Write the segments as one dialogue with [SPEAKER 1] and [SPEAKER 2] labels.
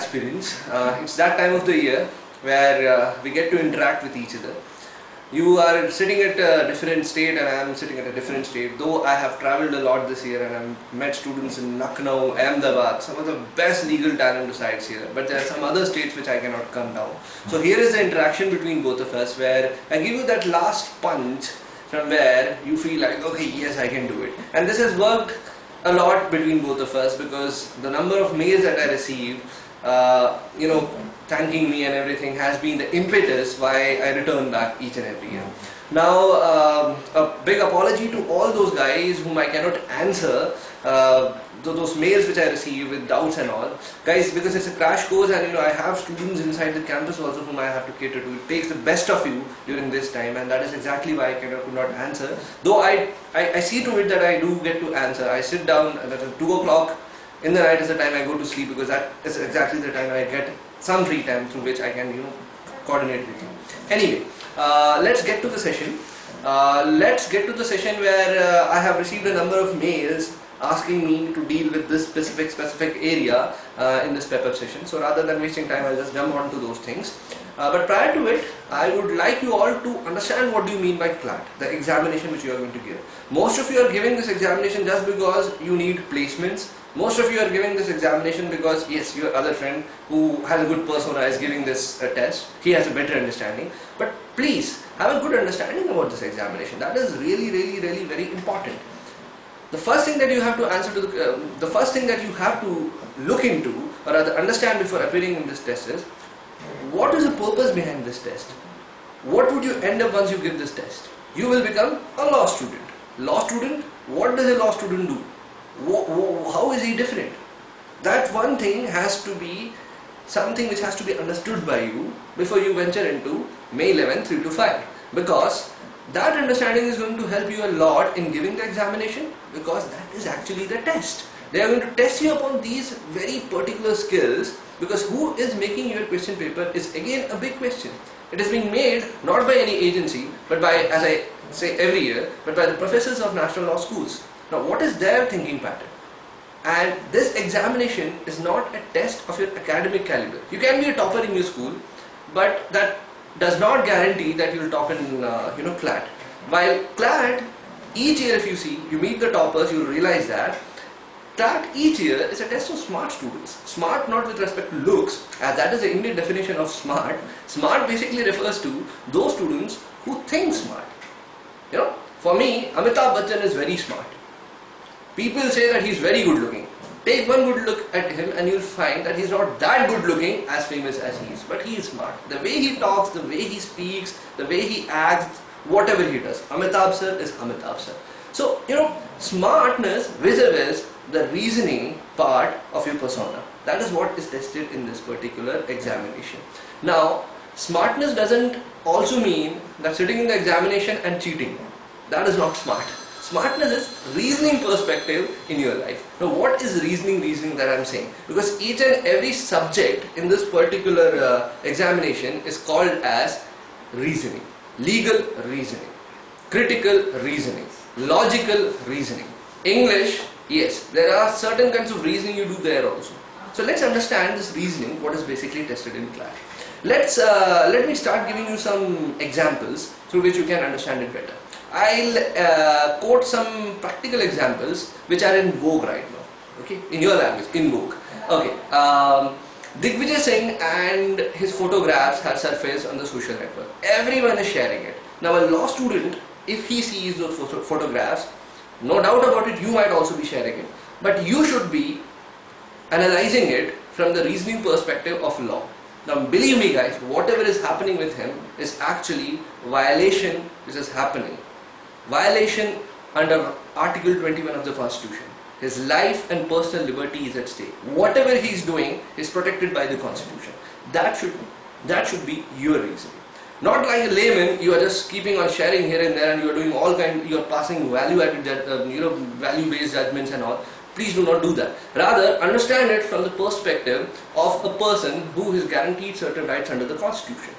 [SPEAKER 1] aspirants. It's that time of the year where we get to interact with each other. You are sitting at a different state and I am sitting at a different state. Though I have travelled a lot this year and I've met students in Lucknow, Ahmedabad, some of the best legal talent resides here. But there are some other states which I cannot come down. So here is the interaction between both of us where I give you that last punch from where you feel like, okay, yes, I can do it. And this has worked a lot between both of us because the number of mails that I receive, thanking me and everything has been the impetus why I return back each and every year. Now, a big apology to all those guys whom I cannot answer those mails which I receive with doubts and all. Guys, because it's a crash course and I have students inside the campus also whom I have to cater to. It takes the best of you during this time, and that is exactly why I could not answer. Though I see to it that I do get to answer. I sit down at 2 o'clock in the night is the time I go to sleep because that is exactly the time I get some free time through which I can coordinate with you. Anyway, let's get to the session. Let's get to the session where I have received a number of mails asking me to deal with this specific area in this pep-up session. So rather than wasting time, I'll just jump on to those things. But prior to it, I would like you all to understand what do you mean by CLAT, the examination which you are going to give. Most of you are giving this examination just because you need placements. Most of you are giving this examination because, yes, your other friend who has a good persona is giving this test. He has a better understanding. But please, have a good understanding about this examination. That is really very important. The first thing that you have to answer to the first thing that you have to look into or rather understand before appearing in this test is, what is the purpose behind this test? What would you end up once you give this test? You will become a law student. Law student, what does a law student do? How is he different? That one thing has to be something which has to be understood by you before you venture into May 11, 3 to 5. Because that understanding is going to help you a lot in giving the examination, because that is actually the test. They are going to test you upon these very particular skills, because who is making your question paper is again a big question. It is being made not by any agency, but by, as I say every year, but by the professors of national law schools. Now, what is their thinking pattern? And this examination is not a test of your academic caliber. You can be a topper in your school, but that does not guarantee that you will top in CLAT. While CLAT, each year if you see, you meet the toppers, you will realize that CLAT each year is a test of smart students. Smart not with respect to looks, as that is the Indian definition of smart. Smart basically refers to those students who think smart. For me, Amitabh Bachchan is very smart. People say that he's very good looking. Take one good look at him and you'll find that he's not that good looking as famous as he is. But he is smart. The way he talks, the way he speaks, the way he acts, whatever he does. Amitabh sir is Amitabh sir. So, smartness vis-a-vis the reasoning part of your persona. That is what is tested in this particular examination. Now, smartness doesn't also mean that sitting in the examination and cheating. That is not smart. Smartness is reasoning perspective in your life. Now, what is reasoning that I am saying? Because each and every subject in this particular examination is called as reasoning. Legal reasoning, critical reasoning, logical reasoning. English, yes, there are certain kinds of reasoning you do there also. So let's understand this reasoning, what is basically tested in CLAT. Let me start giving you some examples through which you can understand it better. I'll quote some practical examples which are in vogue right now. Okay, in your language, in vogue. Okay, Digvijay Singh and his photographs have surfaced on the social network. Everyone is sharing it. Now, a law student, if he sees those photographs, no doubt about it, you might also be sharing it. But you should be analyzing it from the reasoning perspective of law. Now, believe me guys, whatever is happening with him is actually violation which is happening. Violation under Article 21 of the Constitution. His life and personal liberty is at stake. Whatever he is doing is protected by the Constitution. That should be your reasoning. Not like a layman, you are just keeping on sharing here and there and you are doing all you are passing value-added, value-based judgments and all. Please do not do that. Rather, understand it from the perspective of a person who is guaranteed certain rights under the Constitution.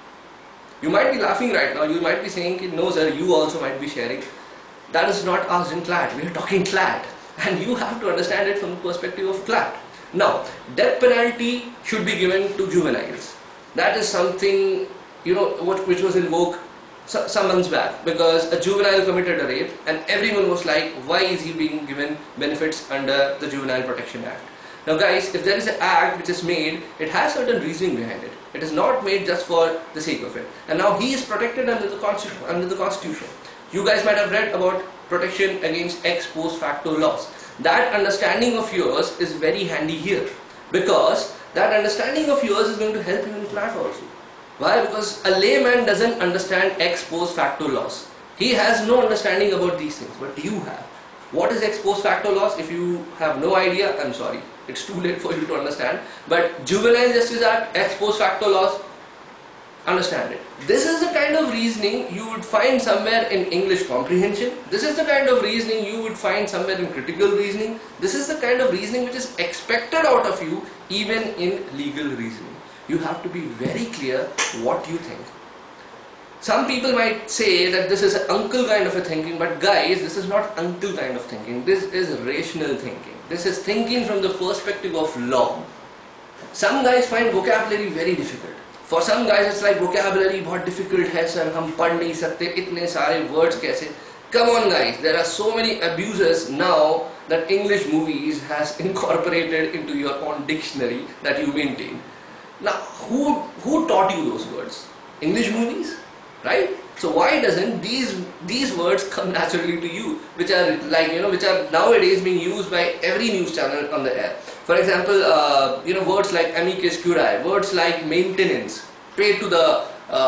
[SPEAKER 1] You might be laughing right now, you might be saying, no sir, you also might be sharing. That is not asked in CLAT, we are talking CLAT. And you have to understand it from the perspective of CLAT. Now, death penalty should be given to juveniles. That is something, which was in vogue some months back, because a juvenile committed a rape and everyone was like, why is he being given benefits under the Juvenile Protection Act? Now guys, if there is an act which is made, it has certain reasoning behind it. It is not made just for the sake of it. And now he is protected under the Constitution. You guys might have read about protection against ex post facto laws. That understanding of yours is very handy here, because that understanding of yours is going to help you in CLAT also. Why? Because a layman doesn't understand ex post facto laws. He has no understanding about these things, but you have. What is ex post facto laws? If you have no idea, I'm sorry. It's too late for you to understand. But Juvenile Justice Act, ex post facto laws, understand it. This is the kind of reasoning you would find somewhere in English comprehension. This is the kind of reasoning you would find somewhere in critical reasoning. This is the kind of reasoning which is expected out of you even in legal reasoning. You have to be very clear what you think. Some people might say that this is an uncle kind of a thinking, but guys, this is not uncle kind of thinking. This is rational thinking. This is thinking from the perspective of law. Some guys find vocabulary very difficult. For some guys it's like vocabulary बहुत difficult है sir, हम पढ़ नहीं सकते इतने सारे words कैसे? Come on guys, there are so many abuses now that English movies has incorporated into your own dictionary that you maintain. Now who taught you those words? English movies, right? So why doesn't these words come naturally to you, which are like which are nowadays being used by every news channel on the air? For example, words like amicus curiae, words like maintenance, paid to the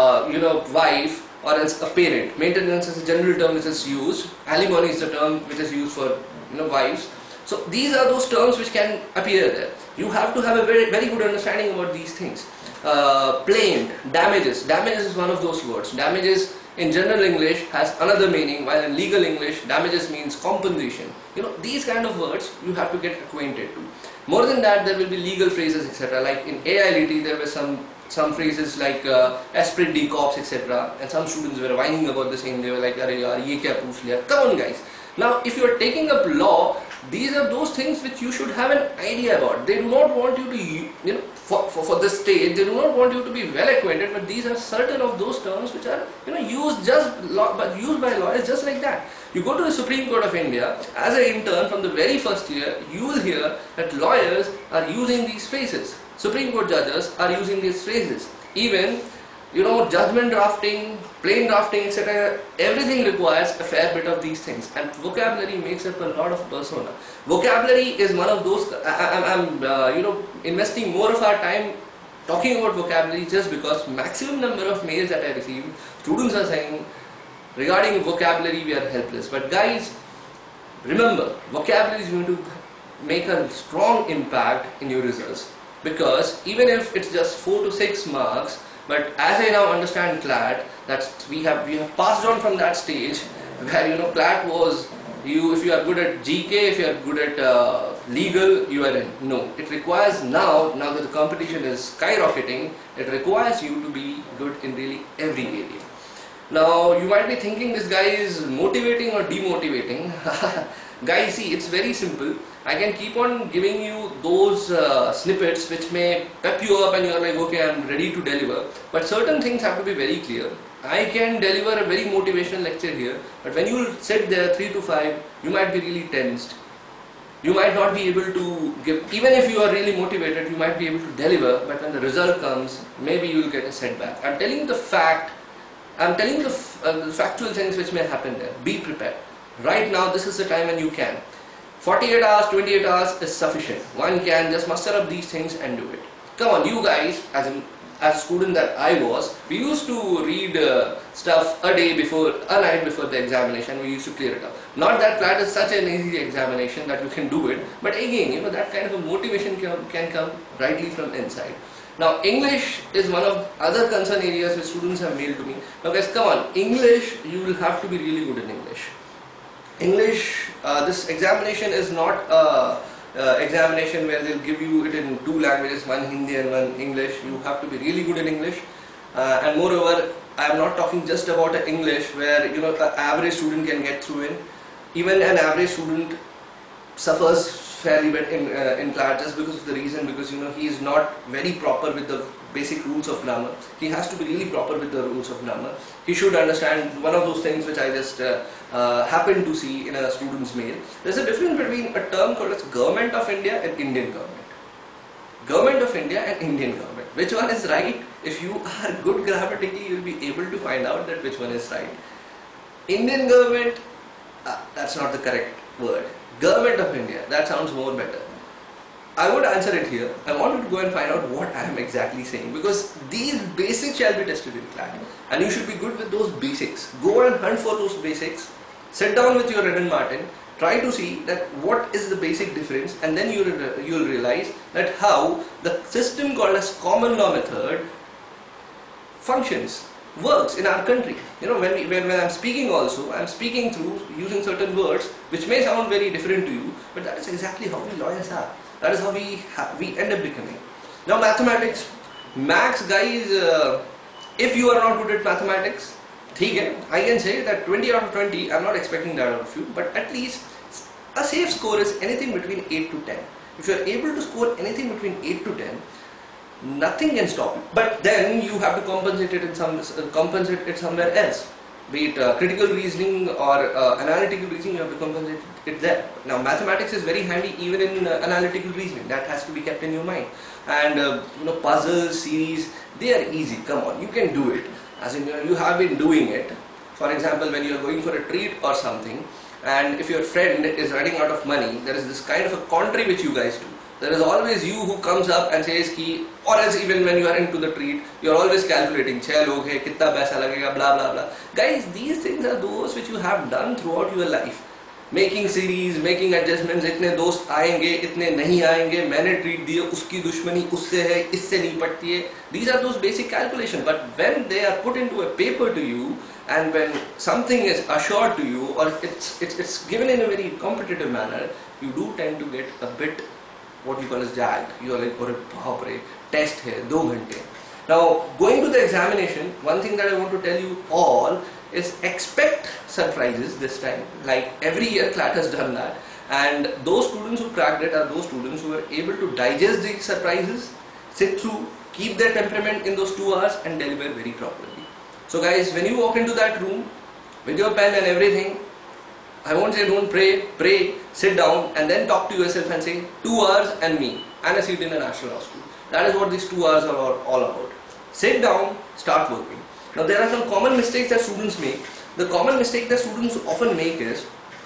[SPEAKER 1] wife or else a parent. Maintenance is a general term which is used. Alimony is the term which is used for wives. So these are those terms which can appear there. You have to have a very, very good understanding about these things. Plained, damages. Damages is one of those words. Damages in general English has another meaning, while in legal English, damages means compensation. These kind of words you have to get acquainted to. More than that, there will be legal phrases, etc. Like in AILT, there were some phrases like esprit de corps, etc. And some students were whining about the same. They were like, "Arey yaar, ye kya pooch liya?" Come on, guys. Now, if you are taking up law, these are those things which you should have an idea about. They do not want you to, for this stage, they do not want you to be well acquainted, but these are certain of those terms which are, used used by lawyers just like that. You go to the Supreme Court of India, as an intern from the very first year, you will hear that lawyers are using these phrases. Supreme Court judges are using these phrases. Even, judgment drafting, plain drafting, etc. Everything requires a fair bit of these things, and vocabulary makes up a lot of persona. Vocabulary is one of those. I'm investing more of our time talking about vocabulary just because maximum number of mails that I receive, students are saying regarding vocabulary we are helpless. But guys, remember, vocabulary is going to make a strong impact in your results, because even if it's just 4 to 6 marks. But as I now understand CLAT, that we have passed on from that stage where CLAT was if you are good at GK, if you are good at legal, you are in. No, it requires now that the competition is skyrocketing, it requires you to be good in really every area. Now you might be thinking this guy is motivating or demotivating. Guys, see, it's very simple. I can keep on giving you those snippets which may pep you up and you are like, okay, I'm ready to deliver. But certain things have to be very clear. I can deliver a very motivational lecture here, but when you sit there 3 to 5, you might be really tensed. You might not be able to give, even if you are really motivated, you might be able to deliver, but when the result comes, maybe you will get a setback. I'm telling you the fact, I'm telling you the factual things which may happen there. Be prepared. Right now, this is the time when you can. 48 hours, 28 hours is sufficient. One can just muster up these things and do it. Come on, you guys, as a student that I was, we used to read stuff a night before the examination. We used to clear it up. Not that CLAT is such an easy examination that you can do it, but again, that kind of a motivation can come rightly from inside. Now, English is one of other concern areas which students have mailed to me. Now guys, come on, English, you will have to be really good in English. English, this examination is not examination where they'll give you it in 2 languages, one Hindi and one English. You have to be really good in English, and moreover, I am not talking just about English where an average student can get through in. Even an average student suffers fairly bad in class just because of the reason, because he is not very proper with the basic rules of grammar. He has to be really proper with the rules of grammar. He should understand one of those things which I just happened to see in a student's mail. There's a difference between a term called as Government of India and Indian government. Government of India and Indian government. Which one is right? If you are good grammatically, you will be able to find out that which one is right. Indian government, that's not the correct word. Government of India, that sounds more better. I would answer it here. I want you to go and find out what I am exactly saying, because these basics shall be tested in class and you should be good with those basics. Go and hunt for those basics. Sit down with your Redden Martin. Try to see that what is the basic difference, and then you will realize that how the system called as common law method functions, works in our country. When I'm speaking also, I'm speaking through using certain words which may sound very different to you, but that is exactly how we lawyers are. That is how we end up becoming. Now mathematics, maths guys, if you are not good at mathematics, I can say that 20 out of 20, I'm not expecting that out of you, but at least a safe score is anything between 8 to 10. If you are able to score anything between 8 to 10, nothing can stop you. But then you have to compensate it somewhere else. Be it critical reasoning or analytical reasoning, you have to compensate it there. Now mathematics is very handy even in analytical reasoning. That has to be kept in your mind. And puzzles, series, they are easy. Come on, you can do it. As in, you have been doing it. For example, when you are going for a treat or something, and if your friend is running out of money, there is this kind of a contrary which you guys do. There is always you who comes up and says ki, or else even when you are into the treat, you are always calculating, 6 log hai, kitna paisa lagega, blah blah blah. Guys, these things are those which you have done throughout your life. Making series, making adjustments, इतने दोस्त आएंगे, इतने नहीं आएंगे, मैंने treat दिए, उसकी दुश्मनी उससे है, इससे नहीं पड़ती है. These are those basic calculations. But when they are put into a paper to you, and when something is assured to you, or it's given in a very competitive manner, you do tend to get a bit what you call as jagged. You are like, "Aure test hai, 2 घंटे." Now going to the examination, one thing that I want to tell you all is expect surprises this time. Like every year CLAT has done that, and those students who cracked it are those students who are able to digest these surprises, sit through, keep their temperament in those 2 hours and deliver very properly. So guys, when you walk into that room with your pen and everything, I won't say don't pray, sit down and then talk to yourself and say 2 hours and me and a seat in a national law school. That is what these 2 hours are all about. Sit down, start working. Now there are some common mistakes that students make. The common mistake that students often make is,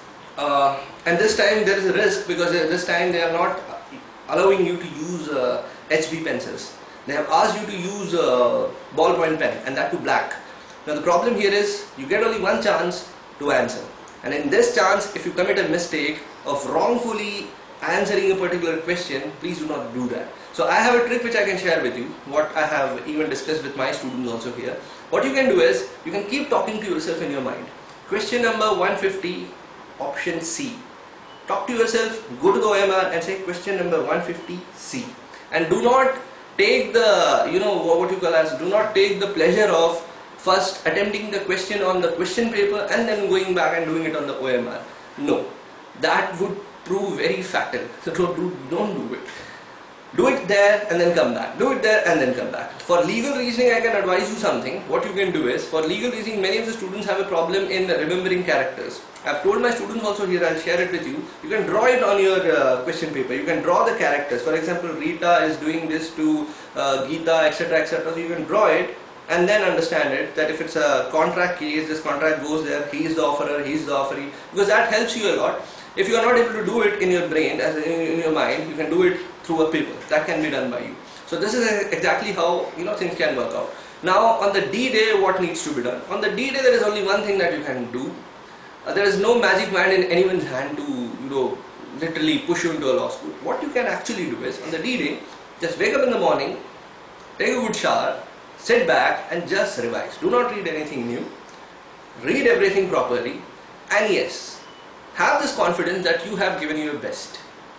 [SPEAKER 1] and this time there is a risk, because this time they are not allowing you to use HB pencils. They have asked you to use ballpoint pen, and that to black. Now the problem here is you get only one chance to answer, and in this chance if you commit a mistake of wrongfully answering a particular question, please do not do that. So I have a trick which I can share with you, what I have even discussed with my students also here. What you can do is, you can keep talking to yourself in your mind. Question number 150, option C. Talk to yourself, go to the OMR and say question number 150 C. And do not take the, what you call as, do not take the pleasure of first attempting the question on the question paper and then going back and doing it on the OMR. No, that would prove very fatal. So don't do it. Do it there and then come back. Do it there and then come back. For legal reasoning, I can advise you something. What you can do is, for legal reasoning, many of the students have a problem in remembering characters. I've told my students also here, I'll share it with you. You can draw it on your question paper. You can draw the characters. For example, Rita is doing this to Geeta, etc., etc. So you can draw it and then understand it, that if it's a contract case, this contract goes there, he is the offerer, he is the offeree, because that helps you a lot. If you are not able to do it in your brain, as in your mind, you can do it through a paper. That can be done by you. So this is exactly how things can work out. Now on the D-Day, what needs to be done? On the D-Day, there is only one thing that you can do. There is no magic wand in anyone's hand to literally push you into a law school. What you can actually do is, on the D-Day, just wake up in the morning, take a good shower, sit back and just revise. Do not read anything new. Read everything properly, and yes, have this confidence that you have given your best.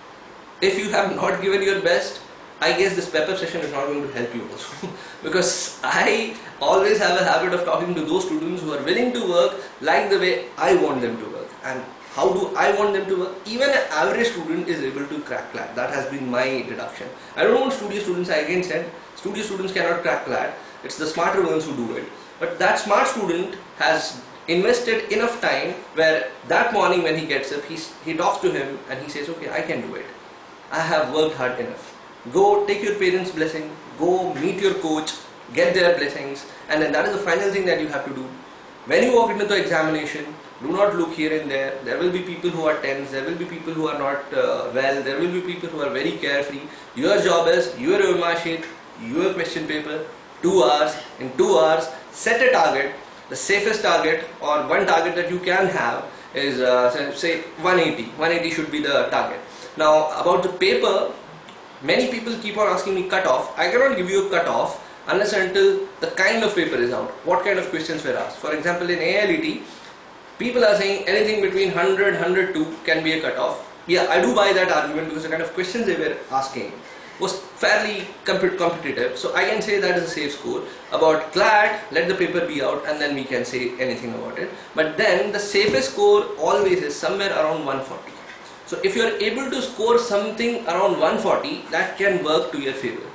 [SPEAKER 1] If you have not given your best, I guess this pep-up session is not going to help you also. Because I always have a habit of talking to those students who are willing to work like the way I want them to work. And how do I want them to work? Even an average student is able to crack CLAT. That has been my deduction. I don't want studio students, I again said, studio students cannot crack CLAT. It's the smarter ones who do it. But that smart student has invested enough time where that morning when he gets up, he talks to him and he says, okay, I can do it. I have worked hard enough. Go take your parents' blessing, go meet your coach, get their blessings, and then that is the final thing that you have to do. When you walk into the examination, do not look here and there. There will be people who are tense, there will be people who are not well, there will be people who are very carefree. Your job is, your OMR sheet, your question paper, 2 hours. In 2 hours, set a target. The safest target or one target that you can have is say 180. 180 should be the target. Now about the paper, many people keep on asking me cutoff. I cannot give you a cutoff unless until the kind of paper is out. What kind of questions were asked? For example, in AILET, people are saying anything between 100, 102 can be a cutoff. Yeah, I do buy that argument because the kind of questions they were asking was fairly competitive. So I can say that is a safe score. About CLAT, let the paper be out and then we can say anything about it. But then the safest score always is somewhere around 140. So if you are able to score something around 140, that can work to your favor.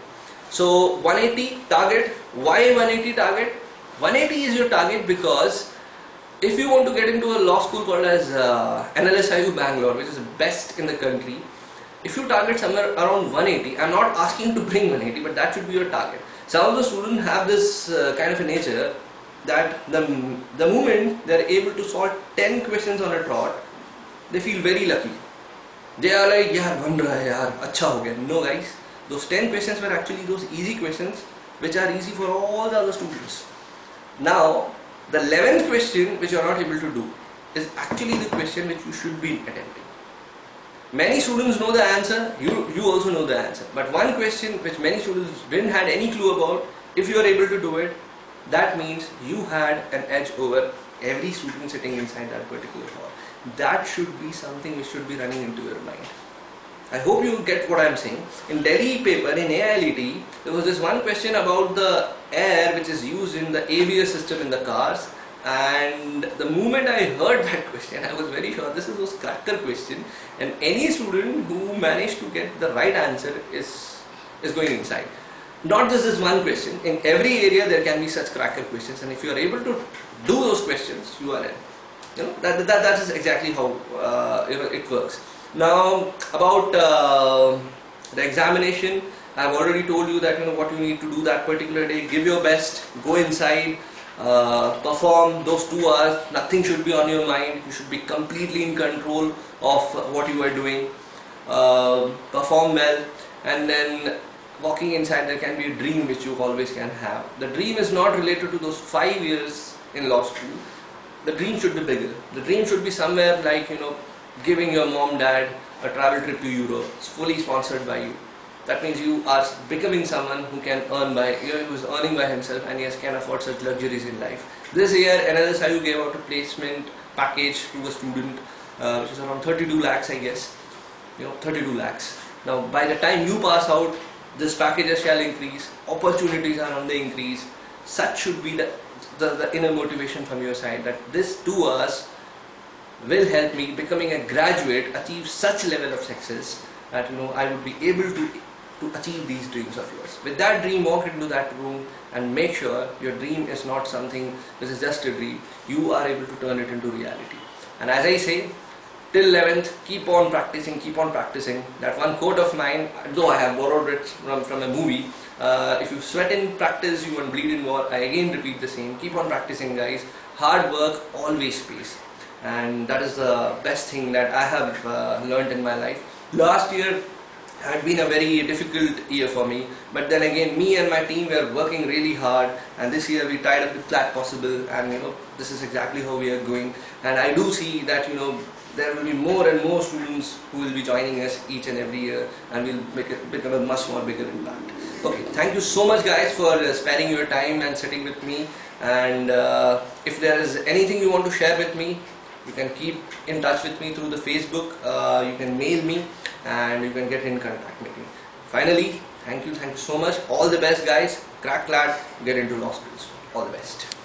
[SPEAKER 1] So 180 target. Why 180 target? 180 is your target because if you want to get into a law school called as NLSIU Bangalore, which is the best in the country, if you target somewhere around 180, I'm not asking to bring 180, but that should be your target. Some of the students have this kind of a nature that the moment they are able to solve 10 questions on a trot, they feel very lucky. They are like, yaar, ban raha hai yaar, acha ho gaya. No guys, those 10 questions were actually those easy questions which are easy for all the other students. Now, the 11th question which you are not able to do is actually the question which you should be attempting. Many students know the answer, you also know the answer. But one question which many students didn't have any clue about, if you are able to do it, that means you had an edge over every student sitting inside that particular hall. That should be something which should be running into your mind. I hope you get what I am saying. In Delhi paper, in AILET, there was this one question about the air which is used in the ABS system in the cars. And the moment I heard that question, I was very sure this is a cracker question, and any student who managed to get the right answer is going inside. Not just this one question, in every area there can be such cracker questions, and if you are able to do those questions, you are in. You know, that is exactly how it works. Now about the examination, I have already told you that what you need to do that particular day. Give your best, go inside. Perform those 2 hours. Nothing should be on your mind. You should be completely in control of what you are doing. Perform well, and then walking inside, there can be a dream which you always can have. The dream is not related to those 5 years in law school. The dream should be bigger. The dream should be somewhere like giving your mom, dad a travel trip to Europe. It's fully sponsored by you. That means you are becoming someone who can earn who is earning by himself, and yes, can afford such luxuries in life. This year, NLSIU gave out a placement package to a student, which is around 32 lakhs, I guess. 32 lakhs. Now, by the time you pass out, this packages shall increase. Opportunities are on the increase. Such should be the inner motivation from your side, that this 2 hours will help me becoming a graduate achieve such level of success that I would be able to achieve these dreams of yours. With that dream, walk into that room and make sure your dream is not something which is just a dream. You are able to turn it into reality. And as I say, till 11th, keep on practicing. That one quote of mine, though I have borrowed it from a movie, if you sweat in practice, you won't bleed in war. I again repeat the same. Keep on practicing, guys. Hard work always pays. And that is the best thing that I have learned in my life. Last year had been a very difficult year for me, but then again me and my team were working really hard, and this year we tied up with CLAT Possible, and this is exactly how we are going. And I do see that there will be more and more students who will be joining us each and every year, and we'll become a much more bigger impact. Okay, thank you so much guys for sparing your time and sitting with me, and if there is anything you want to share with me, you can keep in touch with me through the Facebook, you can mail me, and you can get in contact with me. Finally, thank you so much. All the best guys. Crack CLAT, get into law schools. All the best.